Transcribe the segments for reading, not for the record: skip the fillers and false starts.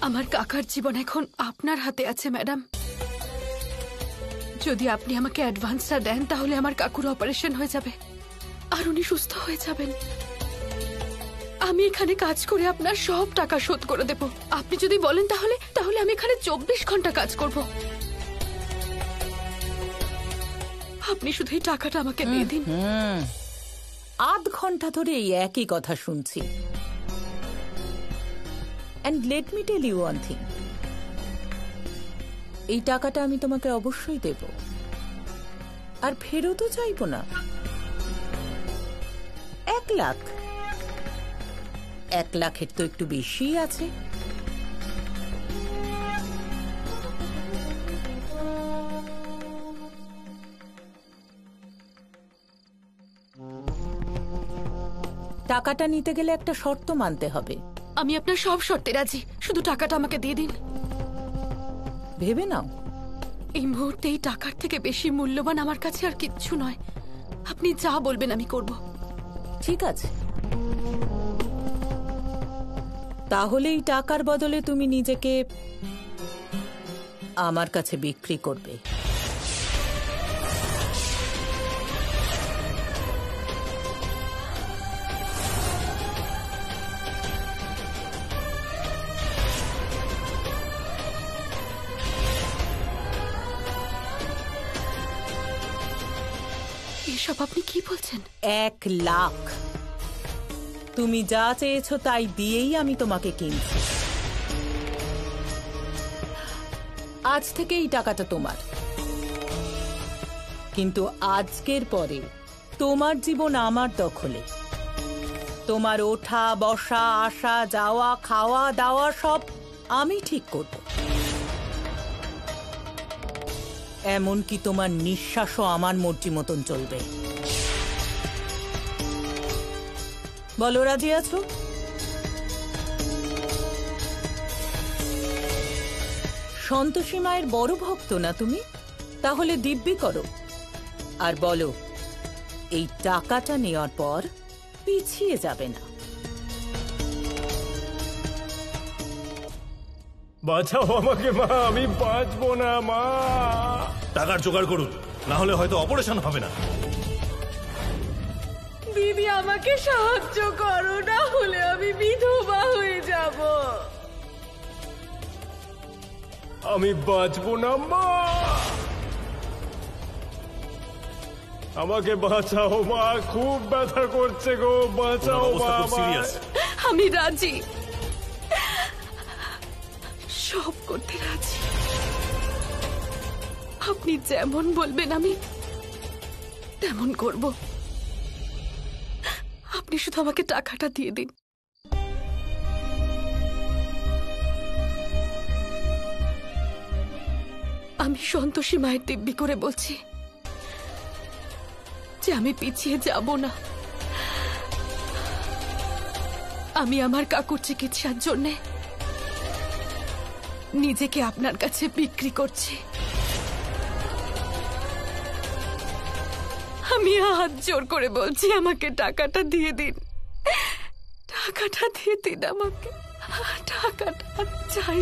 আমার কাকার জীবন এখন আপনার হাতে আছে ম্যাডাম। যদি আপনি আমাকে অ্যাডভান্সটা দেন তাহলে আমার কাকুর অপারেশন হয়ে যাবে আর উনি সুস্থ হয়ে যাবেন। আমি এখানে কাজ করে আপনার সব টাকা শোধ করে দেব। আপনি যদি বলেন তাহলে আমি এখানে 24 ঘন্টা কাজ করব। আপনি শুধু এই টাকাটা আমাকে দিয়ে দিন। আধ ঘন্টা ধরে এই একই কথা শুনছি। And let me tell you one thing. এই টাকাটা আমি তোমাকে অবশ্যই দেব, আর ফেরতও চাইব না। 1 লাখ, 1 লাখের তো একটু বেশি আছে। টাকাটা নিতে গেলে একটা শর্ত মানতে হবে। আমি আপনার সব শর্তে রাজি, শুধু টাকাটা আমাকে দিয়ে দিন। ভেবে নাও, এই মুহূর্তে এই টাকার থেকে বেশি মূল্যবান আমার কাছে আর কিচ্ছু নয়। আপনি যা বলবেন আমি করব। ঠিক আছে, তাহলে এই টাকার বদলে তুমি নিজেকে আমার কাছে বিক্রি করবে। এসব আপনি কি বলছেন? 1 লাখ। তুমি যা চেয়েছো তাই দিয়েই আমি তোমাকে কিনছি। আজ থেকে এই টাকাটা তোমার, কিন্তু আজকের পরে তোমার জীবন আমার দখলে। তোমার ওঠা বসা, আসা যাওয়া, খাওয়া দাওয়া সব আমি ঠিক করব। এমনকি তোমার নিঃশ্বাসও আমার মর্জি মতন চলবে। বলো, রাজি আছো? সন্তোষী মায়ের বড় ভক্ত না তুমি? তাহলে দিব্যি করো আর বলো এই টাকাটা নেওয়ার পর পিছিয়ে যাবে না। বাঁচাও আমাকে মা, আমি বাঁচবো না মা। টাকার জোগাড় করুন, না হলে হয়তো অপারেশন হবে না। দিদি আমাকে সাহায্য করো, না হলে আমি বিধবা হয়ে যাব। আমি বাঁচবো না মা, আমাকে বাঁচাও মা, খুব ব্যথা করছে গো, বাঁচাও মা। আমি রাজি, সব করতে রাজি। আপনি যেমন বলবেন আমি তেমন করব। আপনি শুধু আমাকে টাকাটা দিয়ে দিন। আমি সন্তোষী মায়ের দিব্যি করে বলছি যে আমি পিছিয়ে যাব না। আমি আমার কাকুর চিকিৎসার জন্য নিজেকে আপনার কাছে বিক্রি করছি। আমি হাত জোর করে বলছি আমাকে টাকাটা দিয়ে দিন, টাকাটা দিয়ে দিন আমাকে, টাকাটা চাই।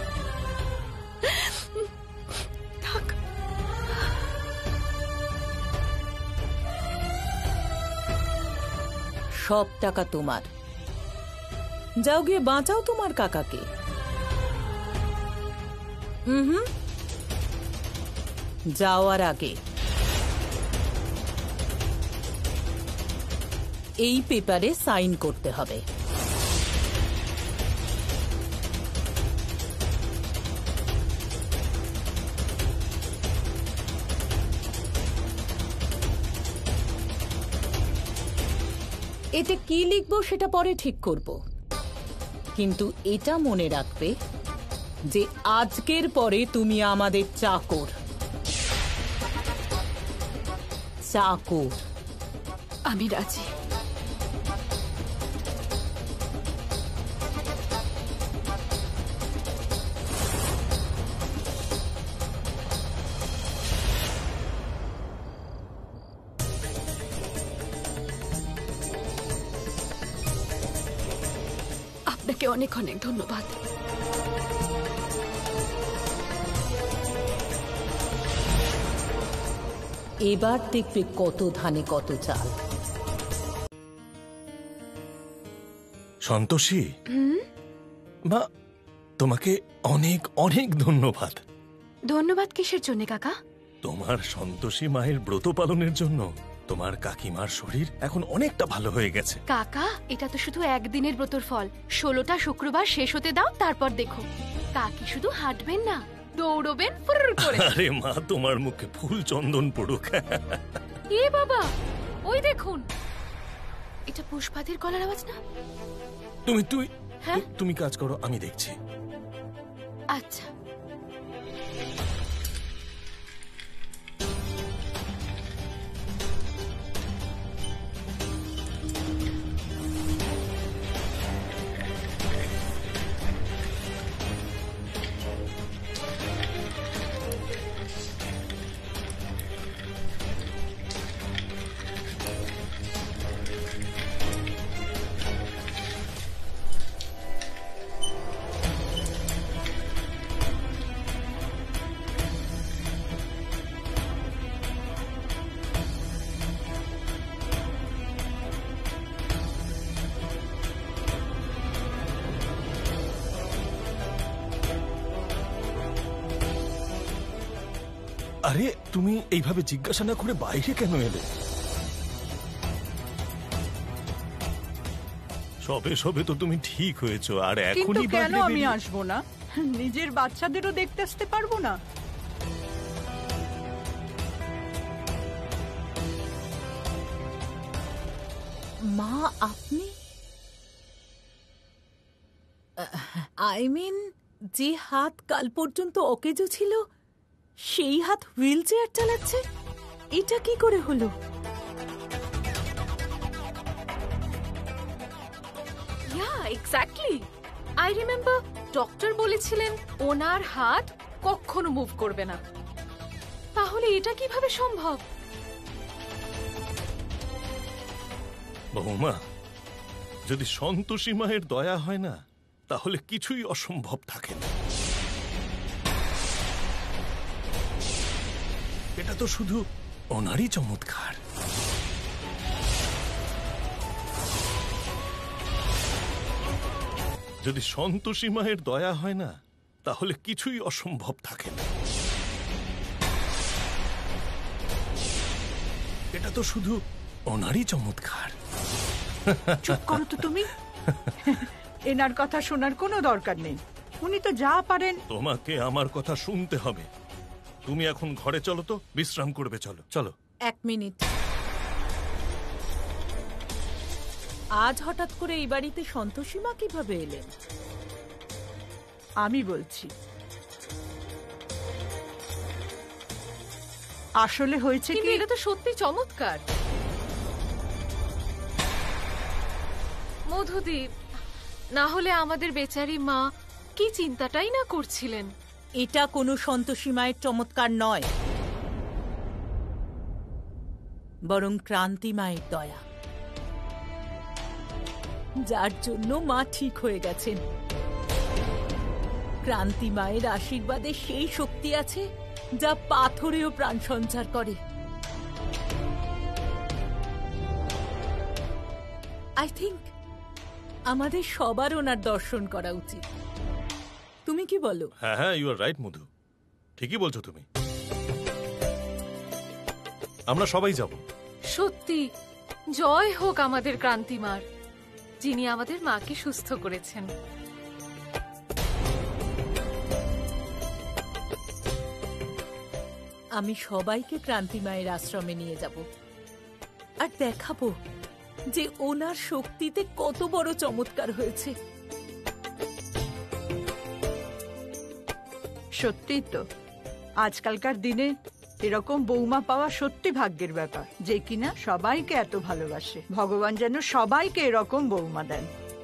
সব টাকা তোমার, যাও গিয়ে বাঁচাও তোমার কাকাকে। যাওয়ার আগে এই পেপারে সাইন করতে হবে। এতে কি লিখবো সেটা পরে ঠিক করব, কিন্তু এটা মনে রাখবে যে আজকের পরে তুমি আমাদের চাকর। চাকর। আমি রাজি। আপনাকে অনেক অনেক ধন্যবাদ। এবার দেখবে কত ধানে কত চাল। সন্তোষী মা, তোমাকে অনেক অনেক ধন্যবাদ। ধন্যবাদ কিসের জন্য কাকা? তোমার সন্তোষী মায়ের ব্রত পালনের জন্য তোমার কাকিমার শরীর এখন অনেকটা ভালো হয়ে গেছে। কাকা, এটা তো শুধু একদিনের ব্রতর ফল। 16টা শুক্রবার শেষ হতে দাও, তারপর দেখো কাকি শুধু হাঁটবেন না, দৌড়বেন ফুর করে। আরে মা, তোমার মুখে ফুল চন্দন পড়ুক। এ বাবা, ওই দেখুন, এটা পুষ্পাদির গলার আওয়াজ না? তুমি হ্যাঁ? তুমি কাজ করো, আমি দেখছি। আচ্ছা। আরে তুমি এইভাবে জিজ্ঞাসা না করে বাইরে কেন এলে? সবে সবে তো তুমি ঠিক হয়েছো, আর কিন্তু এখনই কেন বাইরে আমি বেরিয়ে- আসবো না? নিজের বাচ্চাদেরও দেখতে আসতে পারবো না? মা, আপনি আই মিন, যে হাত কাল পর্যন্ত অকেজো ছিল সেই হাত হুইল চেয়ার চালাচ্ছে? এটা কি করে হলো? Yeah, exactly. I remember doctor বলেছিলেন ওনার হাত কখনো মুভ করবে না। তাহলে এটা কিভাবে সম্ভব? বৌমা, যদি সন্তোষী মায়ের দয়া হয় না, তাহলে কিছুই অসম্ভব থাকে না। এটা তো শুধু ওনারই চমৎকার। যদি সন্তোষী মায়ের দয়া হয় না, তাহলে কিছুই অসম্ভব থাকে না। এটা তো শুধু ওনারই চমৎকার। চুপ করো তো তুমি। এনার কথা শোনার কোনো দরকার নেই। উনি তো যা পারেন। তোমাকে আমার কথা শুনতে হবে। তুমি এখন ঘরে চলো তো, বিশ্রাম করবে। চলো চলো। 1 মিনিট। আজ হঠাৎ করে এই বাড়িতে সন্তোষী মা কিভাবে এলেন? আমি বলছি, আসলে হয়েছে কিন্তু কি, এটা তো সত্যি চমৎকার। মধুদীপ, না হলে আমাদের বেচারি মা কি চিন্তাটাই না করছিলেন। এটা কোনো সন্তোষী মায়ের চমৎকার নয়, বরং ক্রান্তি মায়ের দয়া, যার জন্য মা ঠিক হয়ে গেছেন। ক্রান্তি মায়ের আশীর্বাদে সেই শক্তি আছে যা পাথরেও প্রাণ সঞ্চার করে। আই থিংক আমাদের সবার ওনার দর্শন করা উচিত। তুমি কি বলো? হ্যাঁ হ্যাঁ, ইউ আর রাইট মধু, ঠিকই বলছো তুমি। আমরা সবাই যাব। সত্যি জয় হোক আমাদের ক্রান্তিমার, যিনি আমাদের মাকে সুস্থ করেছেন। আমি সবাইকে ক্রান্তি মায়ের আশ্রমে নিয়ে যাব আর দেখাবো যে ওনার শক্তিতে কত বড় চমৎকার হয়েছে। সত্যি তো আজকালকার দিনে এরকম বৌমা পাওয়া সত্যি ভাগ্যের ব্যাপার, যে কিনা সবাইকে এত ভালোবাসে। ভগবান যেন সবাইকে এরকম বৌমা দেন।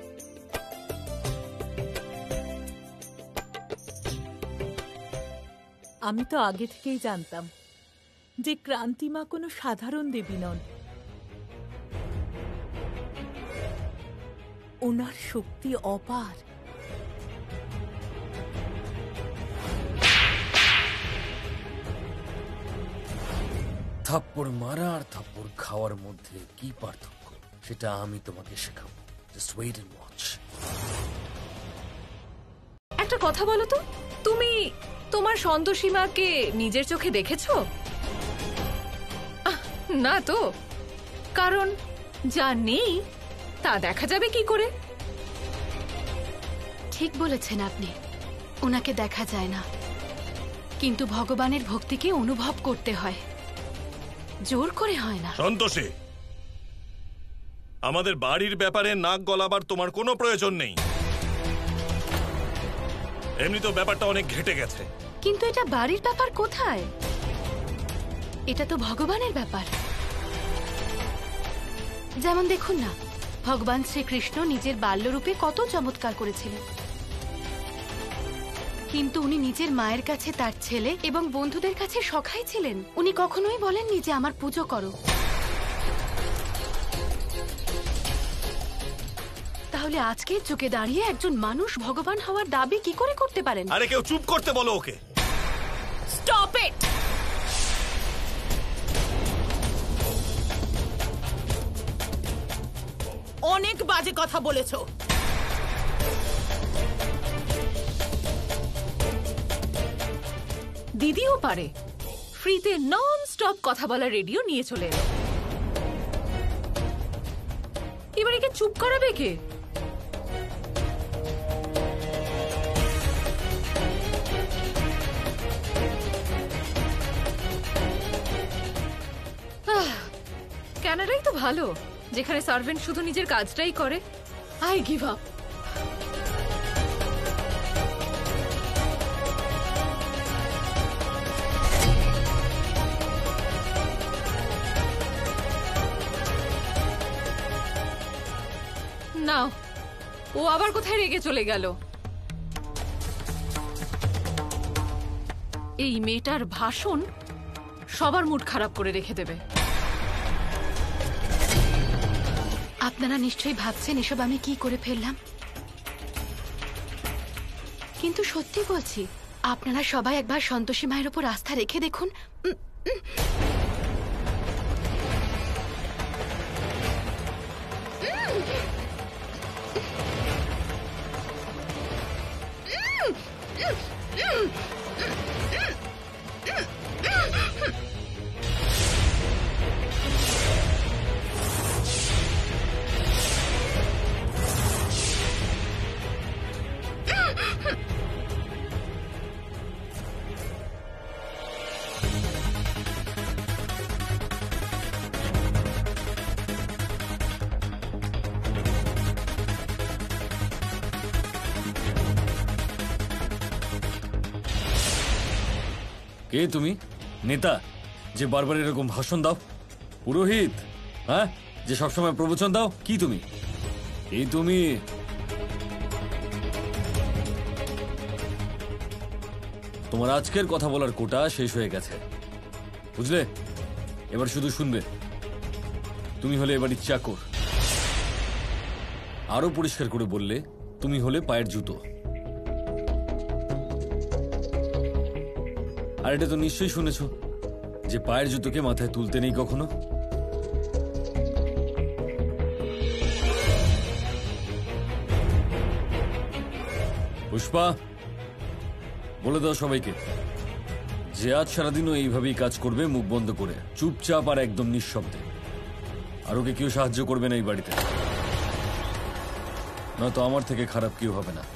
আমি তো আগে থেকেই জানতাম যে ক্রান্তি মা কোনো সাধারণ দেবী নন। ওনার শক্তি অপার। থাপ্পড় মারা আর থাপ্পড় খাওয়ার মধ্যে কি পার্থক্য সেটা আমি তোমাকে শেখাবো। Just wait and watch. একটা কথা বলো তো, তুমি তোমার সন্তোষীমাকে নিজের চোখে দেখেছো? না তো, কারণ যা নেই তা দেখা যাবে কি করে? ঠিক বলেছেন আপনি, ওনাকে দেখা যায় না, কিন্তু ভগবানের ভক্তিকে অনুভব করতে হয়, জোর করে হয় না। সন্তোষী, আমাদের বাড়ির ব্যাপারে নাক গলাবার তোমার কোনো প্রয়োজন নেই। এমনি তো ব্যাপারটা অনেক ঘেটে গেছে। কিন্তু এটা বাড়ির ব্যাপার কোথায়? এটা তো ভগবানের ব্যাপার। যেমন দেখুন না, ভগবান শ্রীকৃষ্ণ নিজের বাল্যরূপে কত চমৎকার করেছিলেন, কিন্তু উনি নিজের মায়ের কাছে তার ছেলে এবং বন্ধুদের কাছে সখাই ছিলেন। উনি কখনোই বলেননি যে আমার পুজো করো। তাহলে আজকের যুগে দাঁড়িয়ে একজন মানুষ ভগবান হওয়ার দাবি কি করে করতে পারেন? আরে কেউ চুপ করতে বলো ওকে। Stop it! অনেক বাজে কথা বলেছো। দিদিও পারে ফ্রিতে নন স্টপ কথা বলা রেডিও নিয়ে চলে এলো। এবার একে চুপ করাবে কে? কানাডাই তো ভালো, যেখানে সার্ভেন্ট শুধু নিজের কাজটাই করে। I give up. না, ও আবার কোথায় রেগে চলে গেল? এই মেয়েটার ভাষণ সবার মুড খারাপ করে রেখে দেবে। আপনারা নিশ্চয়ই ভাবছেন এসব আমি কি করে ফেললাম, কিন্তু সত্যি বলছি, আপনারা সবাই একবার সন্তোষী মায়ের উপর আস্থা রেখে দেখুন। কে তুমি? নেতা যে বারবার এরকম ভাষণ দাও? পুরোহিত, হ্যাঁ, যে সবসময় প্রবচন দাও? কি তুমি? এই তুমি তোমার আজকের কথা বলার কোটা শেষ হয়ে গেছে, বুঝলে? এবার শুধু শুনবে। তুমি হলে এবারই চাকর। আরো পরিষ্কার করে বললে, তুমি হলে পায়ের জুতো। আর এটা তো নিশ্চয়ই শুনেছ যে পায়ের জুতোকে মাথায় তুলতে নেই কখনো। পুষ্পা, বলে দাও সবাইকে যে আজ সারাদিনও এইভাবেই কাজ করবে, মুখ বন্ধ করে, চুপচাপ আর একদম নিঃশব্দে। আর ওকে কেউ সাহায্য করবে না এই বাড়িতে, নয়তো আমার থেকে খারাপ কেউ হবে না।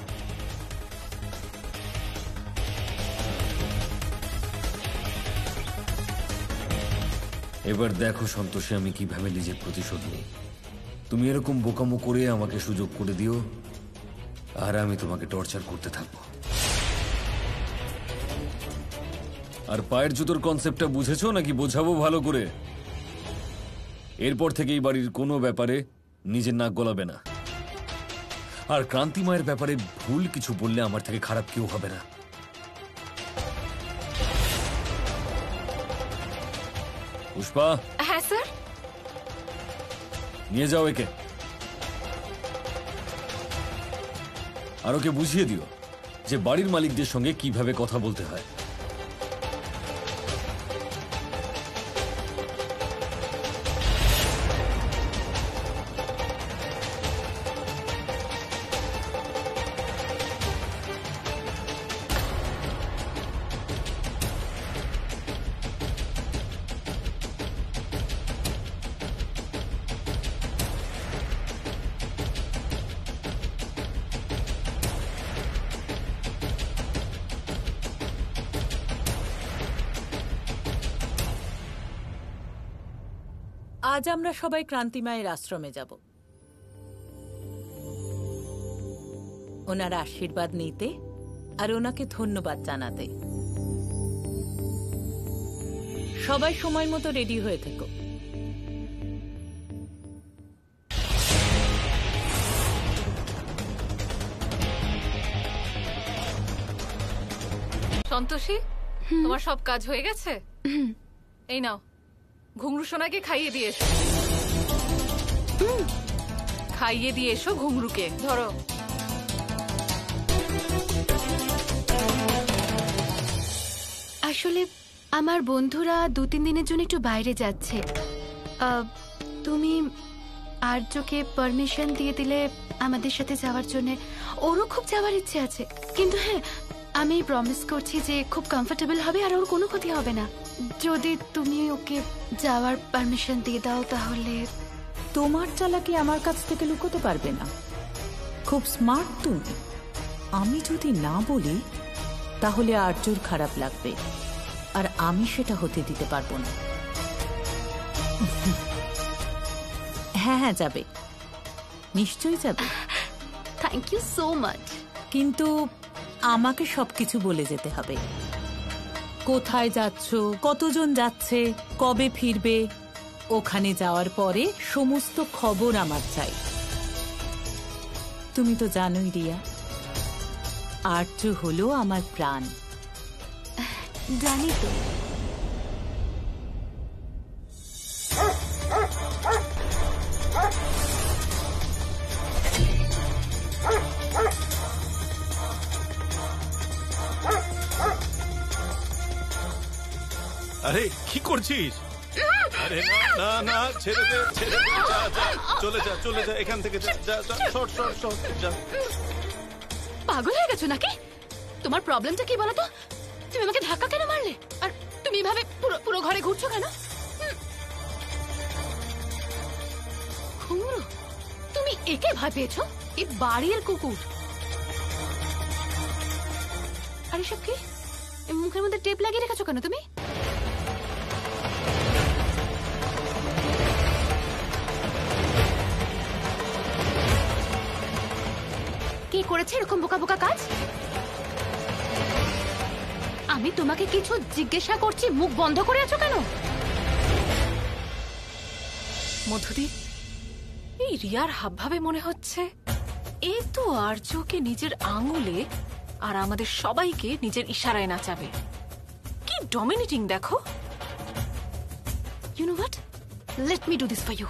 এবার দেখো সন্তোষী, আমি কিভাবে নিজের প্রতিশোধ নিই। তুমি এরকম বোকামো করে আমাকে সুযোগ করে দিও, আর আমি তোমাকে টর্চার করতে থাকবো। আর পায়ের জুতোর কনসেপ্টটা বুঝেছো নাকি বোঝাবো ভালো করে? এরপর থেকে এই বাড়ির কোনো ব্যাপারে নিজের নাক গলাবে না। আর ক্রান্তি মায়ের ব্যাপারে ভুল কিছু বললে আমার থেকে খারাপ কেউ হবে না। পুষ্পা। হ্যাঁ স্যার। নিয়ে যাও একে, আর ওকে বুঝিয়ে দিও যে বাড়ির মালিকদের সঙ্গে কিভাবে কথা বলতে হয়। আজ আমরা সবাই ক্রান্তিমায়ের আশ্রমে যাব ওনার আশীর্বাদ নিতে আর ওনাকে ধন্যবাদ জানাতে। সবাই সময় মতো রেডি হয়ে থেকো। সন্তোষী, তোমার সব কাজ হয়ে গেছে? এই নাও, ঘুঙরু সোনাকে খাইয়ে দিয়ে এসো। খাইয়ে দিয়ে এসো ঘুঙরুকে। ধরো। আসলে আমার বন্ধুরা 2-3 দিনের জন্য একটু বাইরে যাচ্ছে। তুমি আর্যকে পারমিশন দিয়ে দিলে আমাদের সাথে যাওয়ার জন্য। ওরও খুব যাওয়ার ইচ্ছে আছে, কিন্তু হ্যাঁ, আমি প্রমিস করছি যে খুব কমফোর্টেবল হবে আর ওর কোনো ক্ষতি হবে না। যদি তুমি ওকে যাওয়ার পারমিশন দিয়ে দাও তাহলে। তোমার চালাকি আমার কাছ থেকে লুকোতে পারবে না। খুব স্মার্ট তুমি। আমি যদি না বলি তাহলে আর্যর খারাপ লাগবে, আর আমি সেটা হতে দিতে পারবো না। হ্যাঁ হ্যাঁ, যাবে, নিশ্চয়ই যাবে। Thank you so much. কিন্তু আমাকে সবকিছু বলে যেতে হবে। কোথায় যাচ্ছ, কতজন যাচ্ছে, কবে ফিরবে, ওখানে যাওয়ার পরে সমস্ত খবর আমার চাই। তুমি তো জানোই রিয়া, আর্য হলো আমার প্রাণ। জানি তো। আরে কি করছিস? আরে না না না, ছেড়ে দে ছেড়ে দে, যা যা, চলে যা এখান থেকে, যা যা যা, সর সর সর, যা। পাগল হয়ে গেছো নাকি? তোমার প্রবলেমটা কি বলো তো? তুমি আমাকে ধাক্কা কেন মারলে? আর তুমি এভাবে পুরো পুরো ঘরে ঘুরছো কেন? ঘুমরো, তুমি একে ভয় পেয়েছো? এই বাড়ির কুকুর। আর এসব কি? মুখের মধ্যে টেপ লাগিয়ে রেখেছো কেন তুমি? কে করেছে এরকম বোকা বোকা কাজ? আমি তোমাকে কিছু জিজ্ঞাসা করছি, মুখ বন্ধ করে আছো কেন? মধুদি, এই রিয়ার হাবভাবে মনে হচ্ছে এ তো আর্যকে নিজের আঙুলে আর আমাদের সবাইকে নিজের ইশারায় নাচাবে। কি ডমিনেটিং দেখো। You know what? Let me do this for you.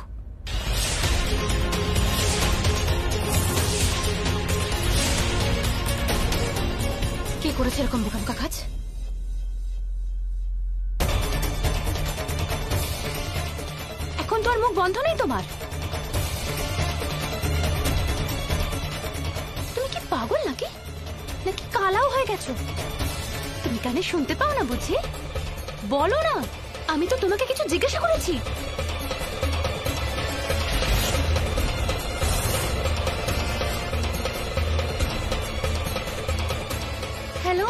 কে করেছে এরকম বোকা কাজ? এখন তো আর মুখ বন্ধ নেই তোমার। তুমি কি পাগল নাকি? নাকি কালাও হয়ে গেছো? তুমি কানে শুনতে পাও না বুঝি? বলো না, আমি তো তোমাকে কিছু জিজ্ঞাসা করেছি। হ্যালো,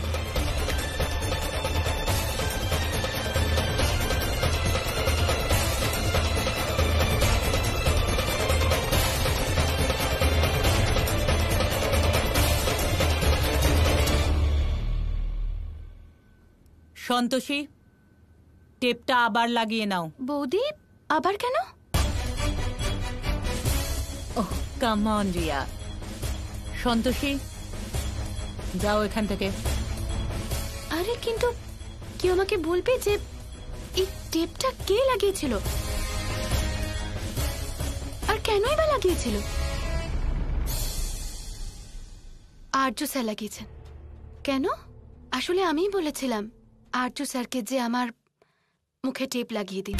সন্তোষী, টেপটা আবার লাগিয়ে নাও। বৌদি, আবার কেন? Oh come on Riya. Santoshi, যাও এখান থেকে। আরে কিন্তু কেউ আমাকে বলবে যে এই টেপটা কে লাগিয়েছিল, আর কেনই বা লাগিয়েছিল? আর্য স্যার লাগিয়েছেন। কেন? আসলে আমিই বলেছিলাম আর্য স্যারকে যে আমার মুখে টেপ লাগিয়ে দিন।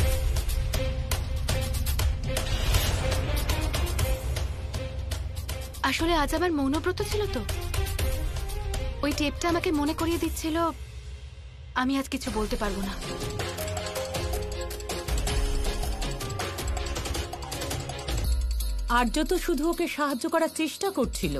আসলে আজ আমার মৌনব্রত ছিল তো, ওই টেপটা আমাকে মনে করিয়ে দিচ্ছিল আমি আজ কিছু বলতে পারবো না। আর্য তো শুধু ওকে সাহায্য করার চেষ্টা করছিল,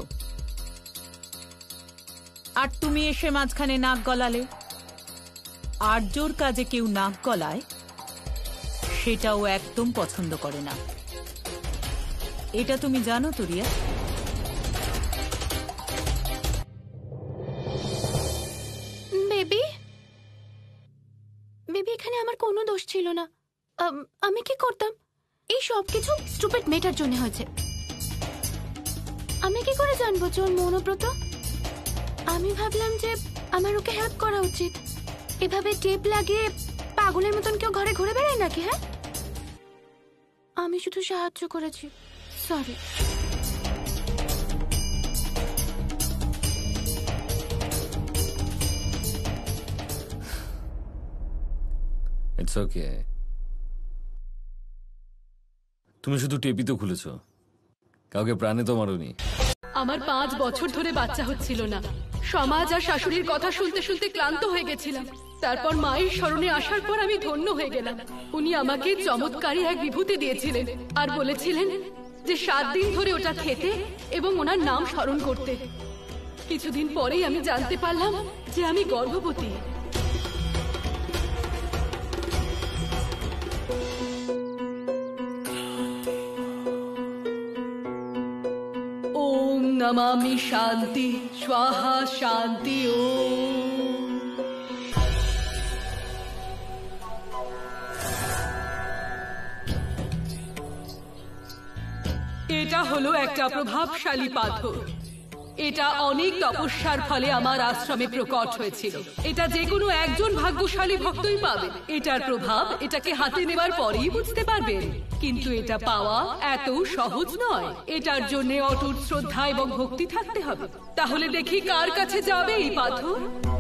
আর তুমি এসে মাঝখানে নাক গলালে। আর্যর কাজে কেউ নাক গলায় সেটা ও একদম পছন্দ করে না। এটা তুমি জানো তো রিয়া? বেবি বেবি, এখানে আমার কোনো দোষ ছিল না। আমি কি করতাম? এই সব কিছু স্টুপিড মেয়েটার জন্য হয়েছে। আমি কি করে জানবো যে ওর মনোব্রত? আমি ভাবলাম যে আমার ওকে হেল্প করা উচিত। এভাবে টেপ লাগিয়ে পাগলের মতন কেউ ঘরে ঘুরে বেড়ায় নাকি? হ্যাঁ, আমি শুধু সাহায্য করেছি। সরি। It's okay. তুমি শুধু টেপি তো খুলেছো, কাউকে প্রাণে তো মারোনি। আমার 5 বছর ধরে বাচ্চা হচ্ছিল না। সমাজ আর শাশুড়ির কথা শুনতে শুনতে ক্লান্ত হয়ে গেছিলাম। তারপর মায়ের স্মরণে আসার পর আমি ধন্য হয়ে গেলাম। উনি আমাকে চমৎকারী এক বিভূতি দিয়েছিলেন আর বলেছিলেন যে 7 দিন ধরে ওটা খেতে এবং ওনার নাম স্মরণ করতে। কিছুদিন পরেই আমি জানতে পারলাম যে আমি গর্ভবতী। ওম নমামি শান্তি স্বাহা শান্তি। ওম এটা হলো একটা প্রভাবশালী পাথর। এটা অনেক তপস্যার ফলে আমার আশ্রমে প্রকট হয়েছিল। এটা যে কোনো একজন ভাগ্যশালী ভক্তই পাবে। এটার প্রভাব এটাকে হাতে নেবার পরেই বুঝতে পারবেন। কিন্তু এটা পাওয়া এত সহজ নয়। এটার জন্য অটুট শ্রদ্ধা এবং ভক্তি থাকতে হবে। তাহলে দেখি কার কাছে যাবে এই পাথর।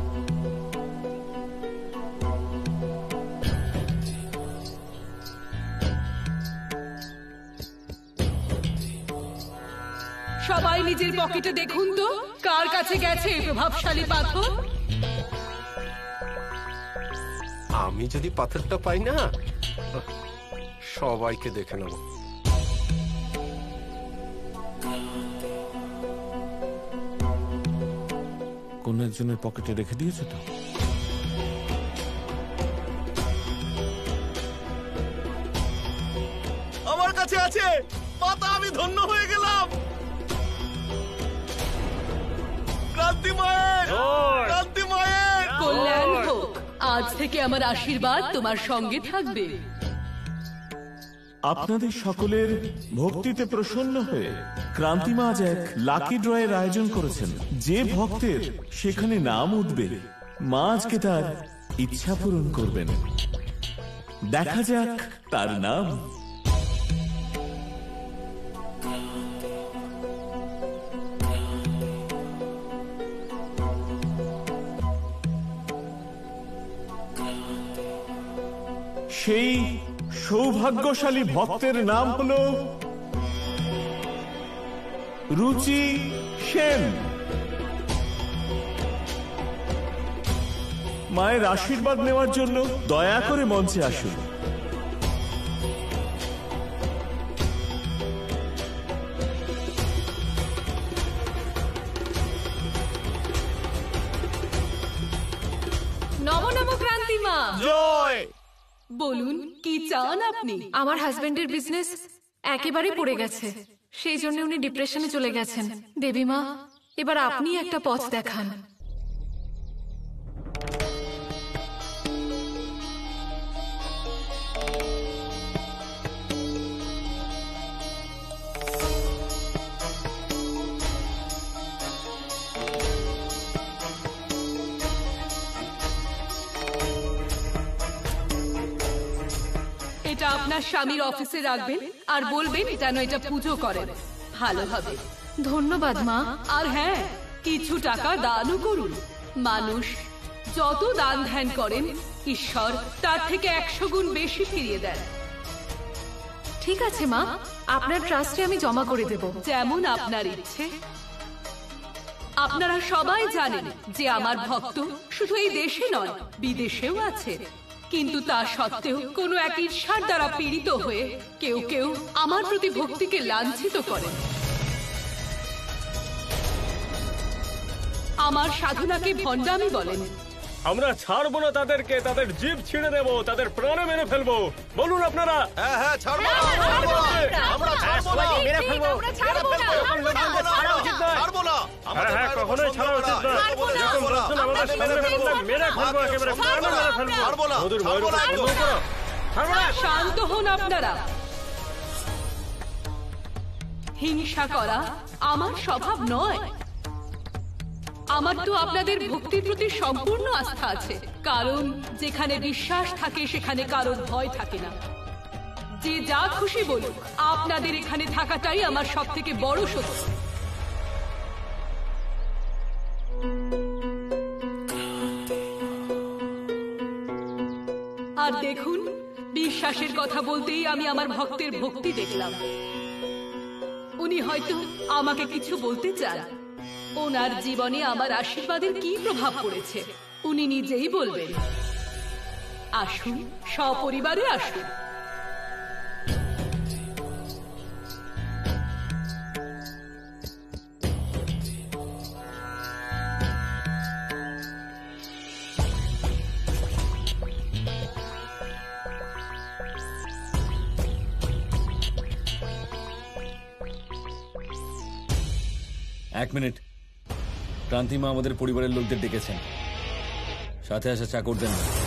সবাই নিজের পকেটে দেখুন তো কার কাছে গেছে এই প্রভাবশালী পাথর। আমি যদি পাথরটা পাই না, সবাইকে দেখে নেব। কোন একজনের পকেটে রেখে দিয়েছে তো? আমার কাছে আছে পাতা। আমি ধন্য হয়ে গেলাম। ক্রান্তি মায়ের, ক্রান্তি মায়ের কল্যাণ হোক। আজ থেকে আমার আশীর্বাদ তোমার সঙ্গে থাকবে। আপনাদের সকলের ভক্তিতে প্রসন্ন হয়ে ক্রান্তিমা আজ এক লাকি ড্রয়ের আয়োজন করেছেন। যে ভক্তের সেখানে নাম উঠবে, মা আজকে তার ইচ্ছা পূরণ করবেন। দেখা যাক তার নাম। সেই সৌভাগ্যশালী ভক্তের নাম হলো রুচি সেন। মায়ের আশীর্বাদ নেওয়ার জন্য দয়া করে মঞ্চে আসুন। নমো নমো ক্রান্তিমা। জয়। বলুন কি চান আপনি? আমার হাজবেন্ডের বিজনেস একেবারে পড়ে গেছে, সেই জন্য উনি ডিপ্রেশনে চলে গেছেন। দেবী মা, এবার আপনি একটা পথ দেখান। এটা আপনার স্বামীর অফিসে রাখবেন আর বলবেন যেন এটা পুজো করেন। ভালো হবে। ধন্যবাদ মা। আর হ্যাঁ, কিছু টাকা দানও করুন। মানুষ যত দান ধ্যান করেন, ঈশ্বর তার থেকে 100 গুণ বেশি ফিরিয়ে দেন। ঠিক আছে মা, আপনার ট্রাস্টে আমি জমা করে দেব। যেমন আপনার ইচ্ছে। আপনারা সবাই জানেন যে আমার ভক্ত শুধু এই দেশে নয়, বিদেশেও আছে। কিন্তু তা সত্ত্বেও কোনো এক ঈর্ষার দ্বারা পীড়িত হয়ে কেউ কেউ আমার প্রতি ভক্তিকে লাঞ্ছিত করেন। আমার সাধনাকে ভণ্ডামি বলেন। আমরা ছাড়বো না তাদেরকে, তাদের জিভ ছিঁড়ে দেবো, তাদের প্রাণে মেরে ফেলবো। বলুন আপনারা। হ্যাঁ হ্যাঁ ছাড়বো না, ছাড়বো না, আমরা ছাড়বো না, মেরে ফেলবো। এরকম লোকজনকে ছাড়া উচিত নয়। ছাড়বো না, আমাদের হ্যাঁ মায়ের কখনোই উপর ছাড়া উচিত নয়। ছাড়বো না, এরকম লোকজন আমাদের সামনে ফেললে মেরে ফেলবো, একেবারে প্রাণে মেরে ফেলবো। ছাড়বো না, মধুর ছাড়বো না, বন্ধ করো। ছাড়বো না। শান্ত হন আপনারা। হিংসা করা আমার স্বভাব নয়। আমার তো আপনাদের ভক্তির প্রতি সম্পূর্ণ আস্থা আছে, কারণ যেখানে বিশ্বাস থাকে সেখানে কারোর ভয় থাকে না। যে যা খুশি বলুক, আপনাদের এখানে থাকাটাই আমার সব থেকে বড় শক্তি। আর দেখুন, বিশ্বাসের কথা বলতেই আমি আমার ভক্তের ভক্তি দেখলাম। উনি হয়তো আমাকে কিছু বলতে চান। ওনার জীবনে আমার আশীর্বাদের কি প্রভাব পড়েছে উনি নিজেই বলবেন। আসুন, সপরিবারে আসুন। এক মিনিট, ক্রান্তিমা আমাদের পরিবারের লোকদের ডেকেছেন, সাথে আসা চাকরদের না।